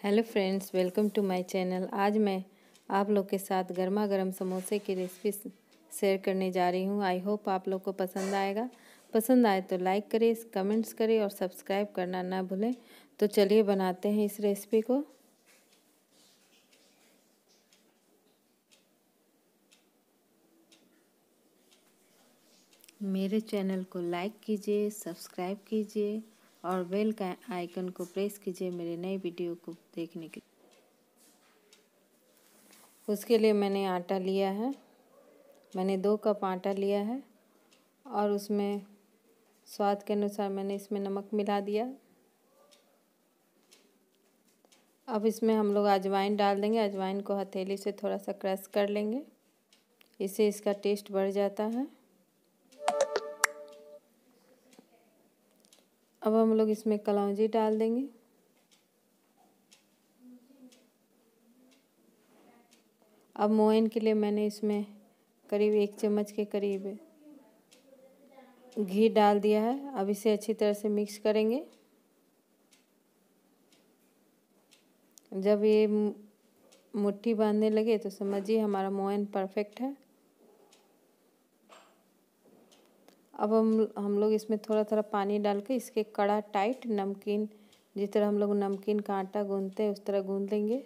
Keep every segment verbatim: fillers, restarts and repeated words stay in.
Hello friends, welcome to my channel. आज मैं आप लोग के साथ गर्मा गर्म समोसे की रेसिपी शेयर करने जा रही हूँ। आई होप आप लोग को पसंद आएगा। पसंद आए तो लाइक करें, कमेंट्स करें और सब्सक्राइब करना ना भूलें। तो चलिए बनाते हैं इस रेसिपी को। मेरे चैनल को लाइक कीजिए, सब्सक्राइब कीजिए और बेल का आइकन को प्रेस कीजिए मेरे नए वीडियो को देखने के लिए। उसके लिए मैंने आटा लिया है। मैंने दो कप आटा लिया है और उसमें स्वाद के अनुसार मैंने इसमें नमक मिला दिया। अब इसमें हम लोग अजवाइन डाल देंगे। अजवाइन को हथेली से थोड़ा सा क्रश कर लेंगे, इससे इसका टेस्ट बढ़ जाता है। अब हम लोग इसमें कलौंजी डाल देंगे। अब मोयन के लिए मैंने इसमें करीब एक चम्मच के करीब घी डाल दिया है। अब इसे अच्छी तरह से मिक्स करेंगे। जब ये मुट्ठी बांधने लगे तो समझिए हमारा मोयन परफेक्ट है। अब हम हम लोग इसमें थोड़ा थोड़ा पानी डाल के इसके कड़ा टाइट नमकीन, जिस तरह हम लोग नमकीन का आटा गूंथते हैं उस तरह गूंथ लेंगे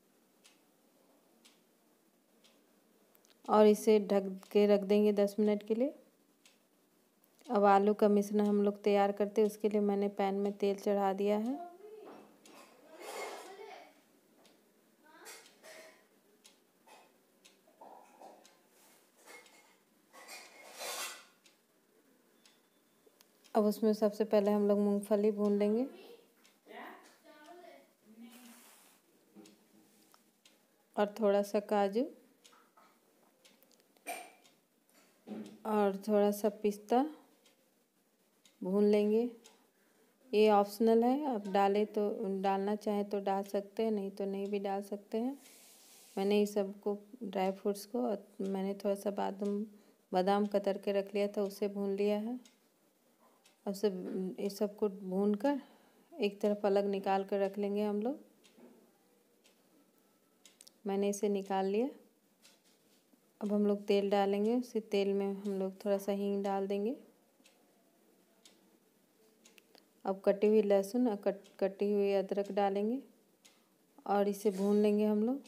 और इसे ढक के रख देंगे दस मिनट के लिए। अब आलू का मिश्रण हम लोग तैयार करते हैं। उसके लिए मैंने पैन में तेल चढ़ा दिया है। अब उसमें सबसे पहले हम लोग मूंगफली भून लेंगे और थोड़ा सा काजू और थोड़ा सा पिस्ता भून लेंगे। ये ऑप्शनल है, आप डालें तो डालना चाहें तो डाल सकते हैं, नहीं तो नहीं भी डाल सकते हैं। मैंने इस सबको ड्राई फ्रूट्स को मैंने थोड़ा सा बादाम बादाम कतर के रख लिया था, उसे भून लिया है। अब सब इस सबको भून कर एक तरफ अलग निकाल कर रख लेंगे हम लोग। मैंने इसे निकाल लिया। अब हम लोग तेल डालेंगे। उसी तेल में हम लोग थोड़ा सा हींग डाल देंगे। अब कटी हुई लहसुन और कट कटी हुई अदरक डालेंगे और इसे भून लेंगे हम लोग।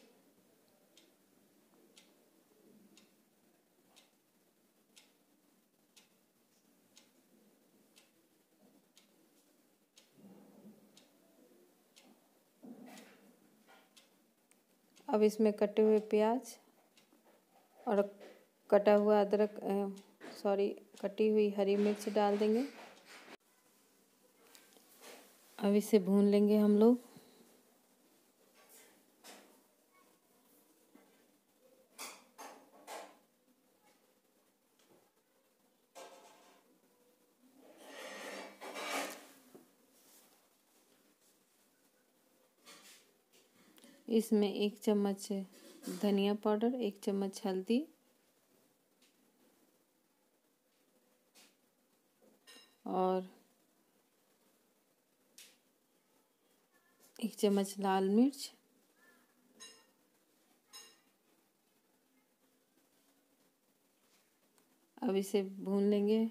अब इसमें कटे हुए प्याज और कटा हुआ अदरक सॉरी कटी हुई हरी मिर्च डाल देंगे। अब इसे भून लेंगे हम लोग। इसमें एक चम्मच धनिया पाउडर, एक चम्मच हल्दी और एक चम्मच लाल मिर्च अब इसे भून लेंगे।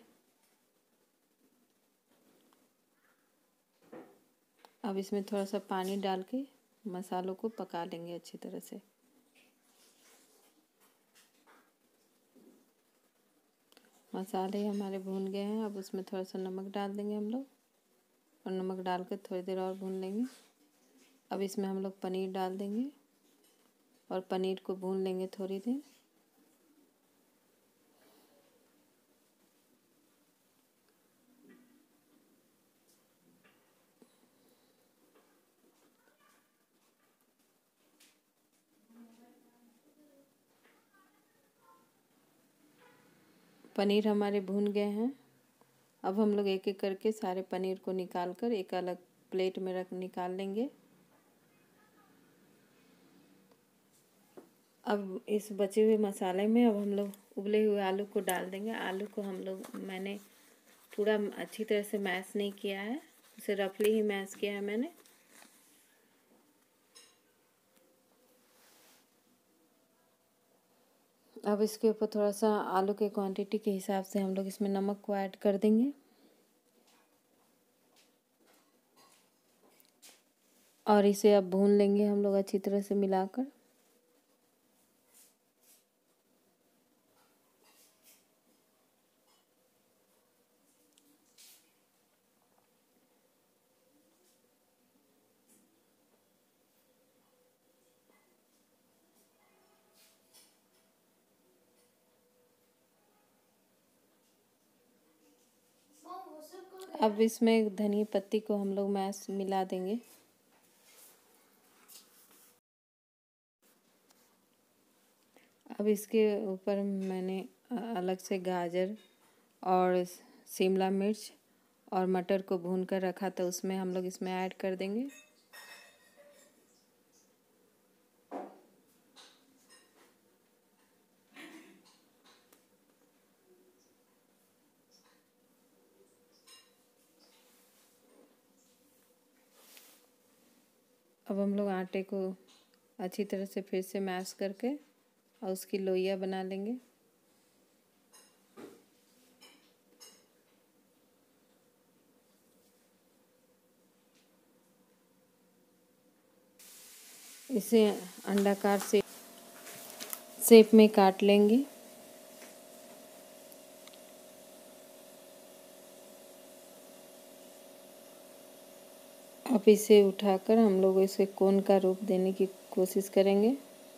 अब इसमें थोड़ा सा पानी डाल के मसालों को पका लेंगे अच्छी तरह से। मसाले हमारे भून गए हैं। अब उसमें थोड़ा सा नमक डाल देंगे हम लोग और नमक डाल कर थोड़ी देर और भून लेंगे। अब इसमें हम लोग पनीर डाल देंगे और पनीर को भून लेंगे थोड़ी देर। पनीर हमारे भून गए हैं। अब हम लोग एक एक करके सारे पनीर को निकाल कर एक अलग प्लेट में रख निकाल लेंगे। अब इस बचे हुए मसाले में अब हम लोग उबले हुए आलू को डाल देंगे। आलू को हम लोग मैंने पूरा अच्छी तरह से मैश नहीं किया है, उसे रफली ही मैश किया है मैंने। अब इसके ऊपर थोड़ा सा आलू के क्वांटिटी के हिसाब से हम लोग इसमें नमक को ऐड कर देंगे और इसे अब भून लेंगे हम लोग अच्छी तरह से मिलाकर। अब इसमें धनिया पत्ती को हम लोग मैश मिला देंगे। अब इसके ऊपर मैंने अलग से गाजर और शिमला मिर्च और मटर को भून कर रखा था, उसमें हम लोग इसमें ऐड कर देंगे। अब हम लोग आटे को अच्छी तरह से फिर से मैश करके और उसकी लोइयाँ बना लेंगे। इसे अंडाकार से शेप में काट लेंगे। अब इसे उठाकर हम लोग इसे कोन का रूप देने की कोशिश करेंगे।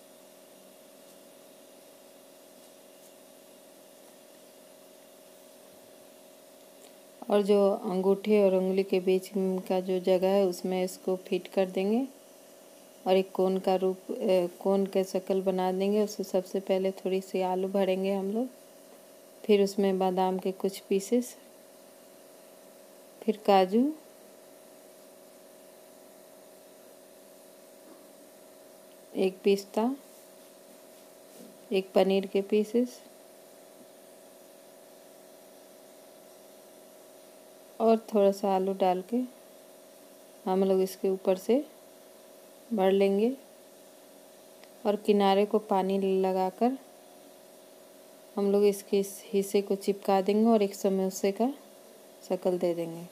और जो अंगूठे और उंगली के बीच का जो जगह है उसमें इसको फिट कर देंगे और एक कोन का रूप कोन के शक्ल बना देंगे। उससे सबसे पहले थोड़ी सी आलू भरेंगे हम लोग, फिर उसमें बादाम के कुछ पीसेस, फिर काजू, एक पिस्ता, एक पनीर के पीसेस और थोड़ा सा आलू डाल के हम लोग इसके ऊपर से भर लेंगे और किनारे को पानी लगाकर हम लोग इसके इस हिस्से को चिपका देंगे और एक समोसे का शक्ल दे देंगे।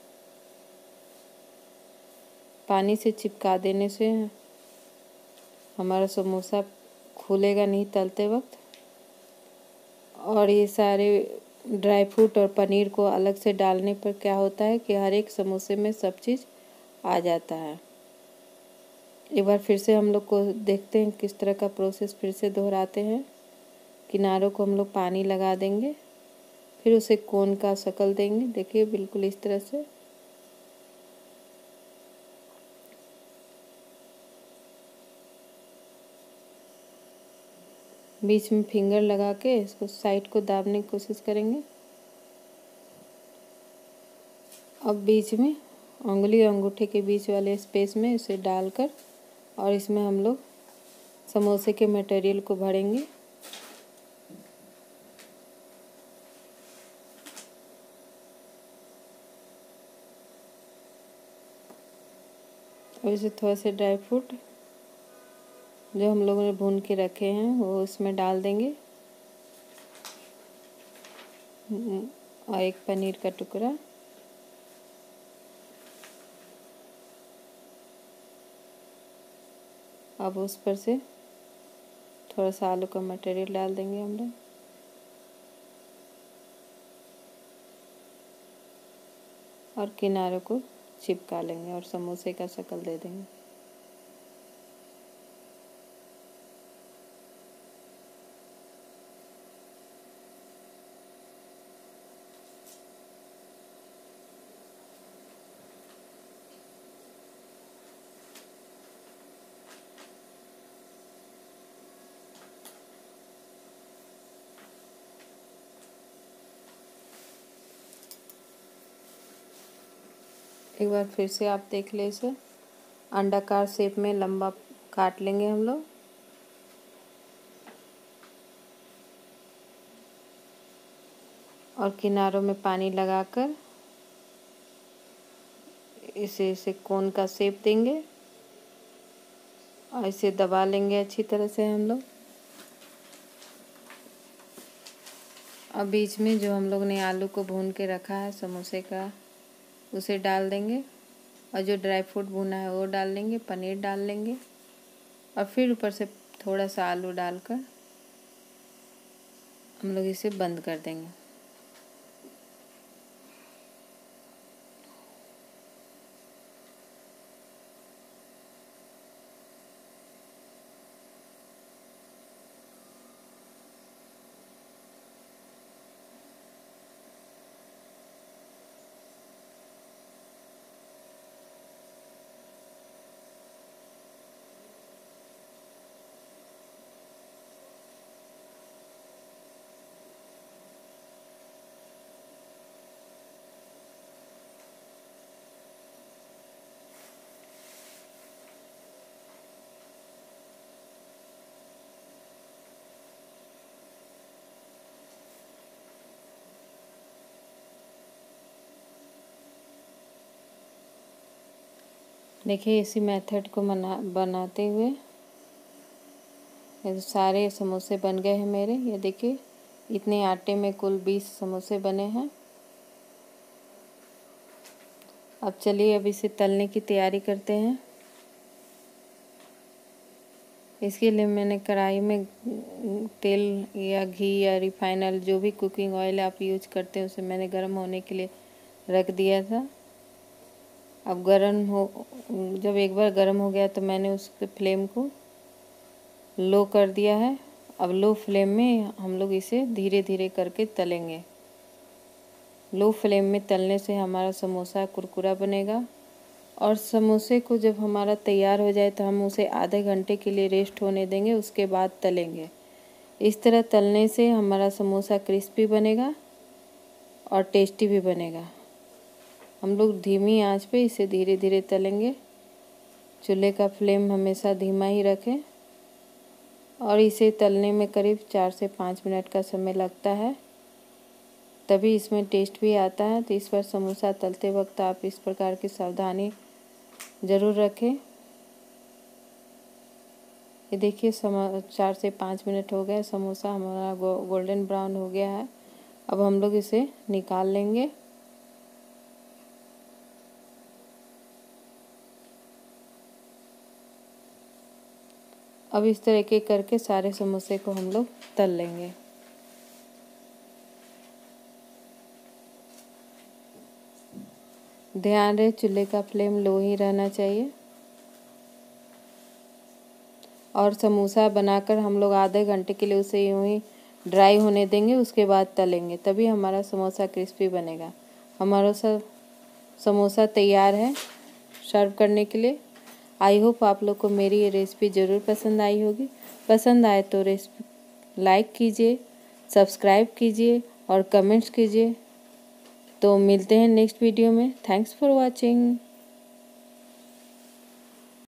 पानी से चिपका देने से हमारा समोसा खुलेगा नहीं तलते वक्त। और ये सारे ड्राई फ्रूट और पनीर को अलग से डालने पर क्या होता है कि हर एक समोसे में सब चीज़ आ जाता है। एक बार फिर से हम लोग को देखते हैं किस तरह का प्रोसेस फिर से दोहराते हैं। किनारों को हम लोग पानी लगा देंगे, फिर उसे कोन का शक्ल देंगे। देखिए बिल्कुल इस तरह से। बीच में फिंगर लगा के इसको साइड को दाबने की कोशिश करेंगे। अब बीच में उंगली और अंगूठे के बीच वाले स्पेस में इसे डालकर और इसमें हम लोग समोसे के मटेरियल को भरेंगे। और इसे थोड़ा से ड्राई फ्रूट जो हम लोगों ने भून के रखे हैं वो इसमें डाल देंगे और एक पनीर का टुकड़ा। अब उस पर से थोड़ा सा आलू का मटेरियल डाल देंगे हम लोग और किनारों को चिपका लेंगे और समोसे का शक्ल दे देंगे। एक बार फिर से आप देख ले, इसे अंडाकार शेप में लंबा काट लेंगे हम लोग। और किनारों में पानी लगाकर इसे इसे कोन का शेप देंगे और इसे दबा लेंगे अच्छी तरह से हम लोग। अब बीच में जो हम लोग ने आलू को भून के रखा है समोसे का, उसे डाल देंगे और जो ड्राई फ्रूट भुना है वो डाल लेंगे, पनीर डाल लेंगे और फिर ऊपर से थोड़ा सा आलू डालकर हम लोग इसे बंद कर देंगे। देखिए इसी मेथड को मना बनाते हुए ये सारे समोसे बन गए हैं मेरे। ये देखिए इतने आटे में कुल बीस समोसे बने हैं। अब चलिए अब इसे तलने की तैयारी करते हैं। इसके लिए मैंने कढ़ाई में तेल या घी या रिफाइन ऑयल जो भी कुकिंग ऑयल आप यूज करते हैं उसे मैंने गर्म होने के लिए रख दिया था। अब गर्म हो जब एक बार गर्म हो गया तो मैंने उसके फ्लेम को लो कर दिया है। अब लो फ्लेम में हम लोग इसे धीरे धीरे करके तलेंगे। लो फ्लेम में तलने से हमारा समोसा कुरकुरा बनेगा और समोसे को जब हमारा तैयार हो जाए तो हम उसे आधे घंटे के लिए रेस्ट होने देंगे, उसके बाद तलेंगे। इस तरह तलने से हमारा समोसा क्रिस्पी बनेगा और टेस्टी भी बनेगा। हम लोग धीमी आंच पे इसे धीरे धीरे तलेंगे। चूल्हे का फ्लेम हमेशा धीमा ही रखें और इसे तलने में करीब चार से पाँच मिनट का समय लगता है, तभी इसमें टेस्ट भी आता है। तो इस पर समोसा तलते वक्त आप इस प्रकार की सावधानी ज़रूर रखें। ये देखिए सम चार से पाँच मिनट हो गए, समोसा हमारा गो, गोल्डन ब्राउन हो गया है। अब हम लोग इसे निकाल लेंगे। अब इस तरीके करके सारे समोसे को हम लोग तल लेंगे। ध्यान रहे चूल्हे का फ्लेम लो ही रहना चाहिए और समोसा बनाकर हम लोग आधे घंटे के लिए उसे यूं ही ड्राई होने देंगे, उसके बाद तलेंगे, तभी हमारा समोसा क्रिस्पी बनेगा। हमारा सब समोसा तैयार है सर्व करने के लिए। आई होप आप लोग को मेरी ये रेसिपी ज़रूर पसंद आई होगी। पसंद आए तो रेसिपी लाइक कीजिए, सब्सक्राइब कीजिए और कमेंट्स कीजिए। तो मिलते हैं नेक्स्ट वीडियो में। Thanks for watching.